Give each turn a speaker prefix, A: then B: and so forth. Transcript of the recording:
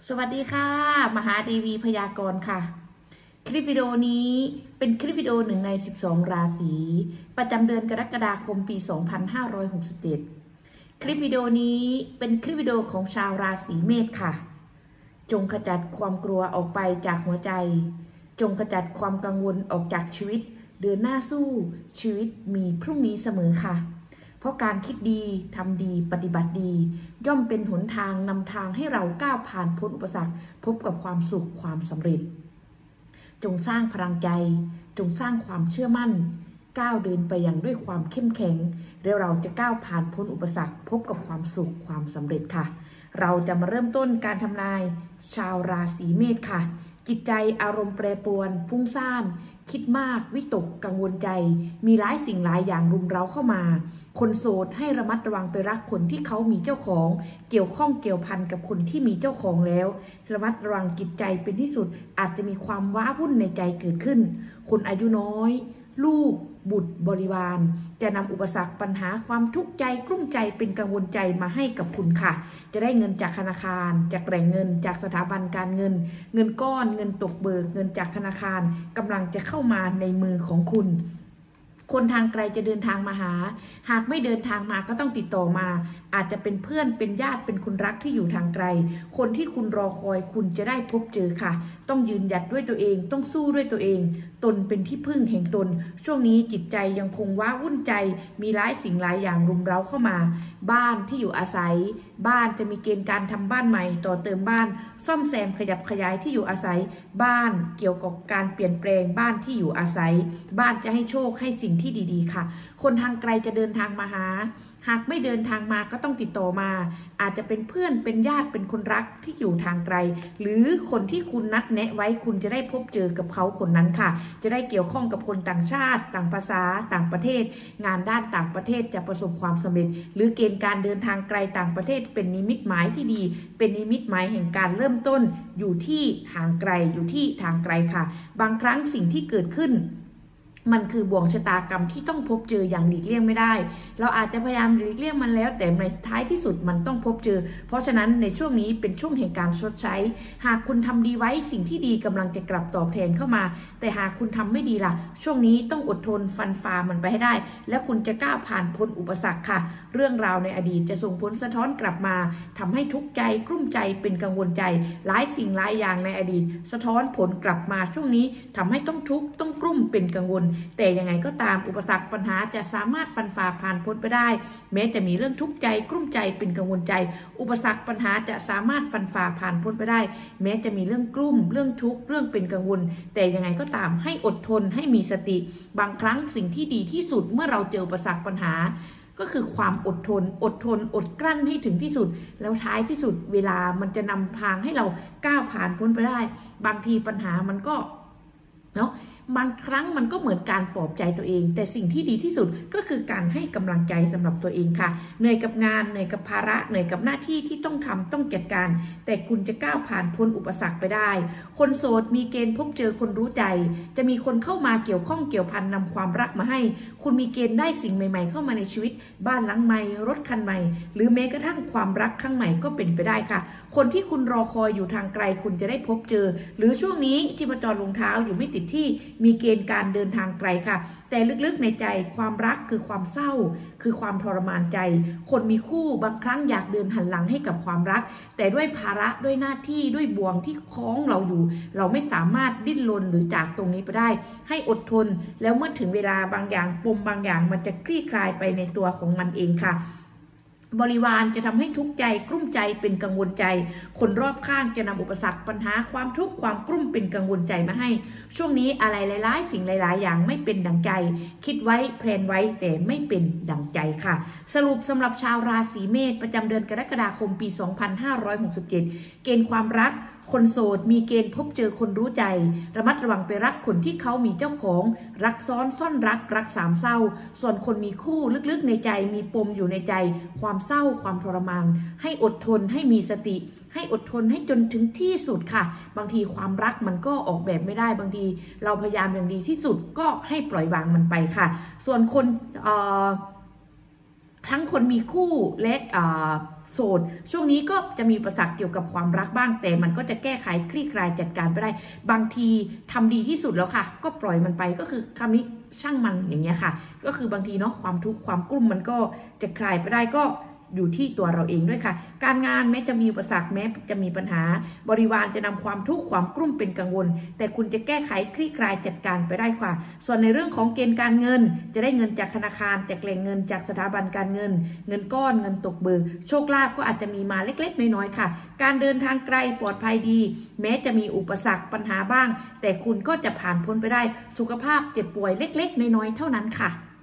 A: สวัสดีค่ะมหาเทวีพยากรณ์ค่ะคลิปวิดีโอนี้เป็นคลิปวิดีโอ1 ใน 12 ราศีประจำเดือนกรกฎาคมปี 2567 คลิปวิดีโอนี้เป็นคลิปวิดีโอของชาวราศีเมษค่ะจงขจัดความกลัวออกไปจากหัวใจจงขจัดความกังวลออกจากชีวิตเดินหน้าสู้ชีวิตมีพรุ่งนี้เสมอค่ะเพราะการคิดดีทำดีปฏิบัติดีย่อมเป็นหนทางนำทางให้เราก้าวผ่านพ้นอุปสรรคพบกับความสุขความสำเร็จจงสร้างพลังใจจงสร้างความเชื่อมั่นก้าวเดินไปอย่างด้วยความเข้มแข็งแล้วเราจะก้าวผ่านพ้นอุปสรรคพบกับความสุขความสำเร็จค่ะเราจะมาเริ่มต้นการทำนายชาวราศีเมษค่ะจิตใจอารมณ์แปรปรวนฟุ้งซ่านคิดมากวิตกกังวลใจมีหลายสิ่งหลายอย่างรุมเร้าเข้ามาคนโสดให้ระมัดระวังไปรักคนที่เขามีเจ้าของเกี่ยวข้องเกี่ยวพันกับคนที่มีเจ้าของแล้วระมัดระวังจิตใจเป็นที่สุดอาจจะมีความว้าวุ่นในใจเกิดขึ้นคนอายุน้อยลูกบุตรบริวารจะนำอุปสรรคปัญหาความทุกข์ใจกลุ้มใจเป็นกังวลใจมาให้กับคุณค่ะจะได้เงินจากธนาคารจากแหล่งเงินจากสถาบันการเงินเงินก้อนเงินตกเบิกเงินจากธนาคารกำลังจะเข้ามาในมือของคุณคนทางไกลจะเดินทางมาหาหากไม่เดินทางมาก็ต้องติดต่อมาอาจจะเป็นเพื่อนเป็นญาติเป็นคนรักที่อยู่ทางไกลคนที่คุณรอคอยคุณจะได้พบเจอค่ะต้องยืนหยัดด้วยตัวเองต้องสู้ด้วยตัวเองตนเป็นที่พึ่งแห่งตนช่วงนี้จิตใจยังคงว้าวุ่นใจมีหลายสิ่งหลายอย่างรุมเร้าเข้ามาบ้านที่อยู่อาศัยบ้านจะมีเกณฑ์การทำบ้านใหม่ต่อเติมบ้านซ่อมแซมขยับขยายที่อยู่อาศัยบ้านเกี่ยวกับการเปลี่ยนแปลงบ้านที่อยู่อาศัยบ้านจะให้โชคให้สิ่งที่ดีๆค่ะคนทางไกลจะเดินทางมาหาหากไม่เดินทางมาก็ต้องติดต่อมาอาจจะเป็นเพื่อนเป็นญาติเป็นคนรักที่อยู่ทางไกลหรือคนที่คุณนัดแนะไว้คุณจะได้พบเจอกับเขาคนนั้นค่ะจะได้เกี่ยวข้องกับคนต่างชาติต่างภาษาต่างประเทศงานด้านต่างประเทศจะประสบความสำเร็จหรือเกณฑ์การเดินทางไกลต่างประเทศเป็นนิมิตหมายที่ดีเป็นนิมิตหมายแห่งการเริ่มต้นอยู่ที่ห่างไกลอยู่ที่ทางไกลค่ะบางครั้งสิ่งที่เกิดขึ้นมันคือบ่วงชะตากรรมที่ต้องพบเจออย่างหลีกเลี่ยงไม่ได้เราอาจจะพยายามหลีกเลี่ยงมันแล้วแต่ในท้ายที่สุดมันต้องพบเจอเพราะฉะนั้นในช่วงนี้เป็นช่วงแห่งการชดใช้หากคุณทำดีไว้สิ่งที่ดีกำลังจะกลับตอบแทนเข้ามาแต่หากคุณทำไม่ดีล่ะช่วงนี้ต้องอดทนฟันฝ่ามันไปให้ได้และคุณจะก้าวผ่านพ้นอุปสรรคค่ะเรื่องราวในอดีตจะส่งผลสะท้อนกลับมาทำให้ทุกข์ใจกลุ้มใจเป็นกังวลใจหลายสิ่งหลายอย่างในอดีตสะท้อนผลกลับมาช่วงนี้ทำให้ต้องทุกข์ต้องกลุ้มเป็นกังวลแต่ยังไงก็ตามอุปสรรคปัญหาจะสามารถฟันฝ่าผ่านพ้นไปได้แม้จะมีเรื่องทุกข์ใจกลุ้มใจเป็นกังวลใจอุปสรรคปัญหาจะสามารถฟันฝ่าผ่านพ้นไปได้แม้จะมีเรื่องกลุ้มเรื่องทุกข์เรื่องเป็นกังวลแต่ยังไงก็ตามให้อดทนให้มีสติบางครั้งสิ่งที่ดีที่สุดเมื่อเราเจออุปสรรคปัญหาก็คือความอดทนอดกลั้นให้ถึงที่สุดแล้วท้ายที่สุดเวลามันจะนำทางให้เราก้าวผ่านพ้นไปได้บางทีปัญหามันก็เนาะบางครั้งมันก็เหมือนการปลอบใจตัวเองแต่สิ่งที่ดีที่สุดก็คือการให้กำลังใจสำหรับตัวเองค่ะเหนื่อยกับงานเหนื่อยกับภาระเหนื่อยกับหน้าที่ที่ต้องทำต้องจัดการแต่คุณจะก้าวผ่านพ้นอุปสรรคไปได้คนโสดมีเกณฑ์พบเจอคนรู้ใจจะมีคนเข้ามาเกี่ยวข้องเกี่ยวพันนำความรักมาให้คุณมีเกณฑ์ได้สิ่งใหม่ๆเข้ามาในชีวิตบ้านหลังใหม่รถคันใหม่หรือแม้กระทั่งความรักครั้งใหม่ก็เป็นไปได้ค่ะคนที่คุณรอคอยอยู่ทางไกลคุณจะได้พบเจอหรือช่วงนี้ชีพจรลงเท้าอยู่ไม่ติดที่มีเกณฑ์การเดินทางไกลค่ะแต่ลึกๆในใจความรักคือความเศร้าคือความทรมานใจคนมีคู่บางครั้งอยากเดินหันหลังให้กับความรักแต่ด้วยภาระด้วยหน้าที่ด้วยบ่วงที่คล้องเราอยู่เราไม่สามารถดิ้นรนหรือจากตรงนี้ไปได้ให้อดทนแล้วเมื่อถึงเวลาบางอย่างปมบางอย่างมันจะคลี่คลายไปในตัวของมันเองค่ะบริวารจะทำให้ทุกข์ใจกลุ้มใจเป็นกังวลใจคนรอบข้างจะนำอุปสรรคปัญหาความทุกข์ความกลุ้มเป็นกังวลใจมาให้ช่วงนี้อะไรหลายๆสิ่งหลายๆอย่างไม่เป็นดังใจคิดไว้แพลนไว้แต่ไม่เป็นดังใจค่ะสรุปสำหรับชาวราศีเมษประจำเดือนกรกฎาคมปี 2567 เกณฑ์ความรักคนโสดมีเกณฑ์พบเจอคนรู้ใจระมัดระวังไปรักคนที่เขามีเจ้าของรักซ้อนซ่อนรักสามเศร้าส่วนคนมีคู่ลึกๆในใจมีปมอยู่ในใจความเศร้าความทรมานให้อดทนให้มีสติให้อดทนให้จนถึงที่สุดค่ะบางทีความรักมันก็ออกแบบไม่ได้บางทีเราพยายามอย่างดีที่สุดก็ให้ปล่อยวางมันไปค่ะส่วนคนทั้งคนมีคู่และโสดช่วงนี้ก็จะมีอุปสรรคเกี่ยวกับความรักบ้างแต่มันก็จะแก้ไขคลี่คลายจัดการไปได้บางทีทำดีที่สุดแล้วค่ะก็ปล่อยมันไปก็คือคำนี้ช่างมันอย่างเงี้ยค่ะก็คือบางทีเนาะความทุกข์ความกลุ้มมันก็จะคลายไปได้ก็อยู่ที่ตัวเราเองด้วยค่ะการงานแม้จะมีอุปสรรคแม้จะมีปัญหาบริวารจะนำความทุกข์ความกลุ้มเป็นกังวลแต่คุณจะแก้ไขคลี่คลายจัดการไปได้ค่ะส่วนในเรื่องของเกณฑ์การเงินจะได้เงินจากธนาคารจากแหล่งเงินจากสถาบันการเงินเงินก้อนเงินตกเบิกโชคลาภก็อาจจะมีมาเล็กๆน้อยๆค่ะการเดินทางไกลปลอดภัยดีแม้จะมีอุปสรรคปัญหาบ้างแต่คุณก็จะผ่านพ้นไปได้สุขภาพเจ็บป่วยเล็กๆน้อยๆเท่านั้นค่ะ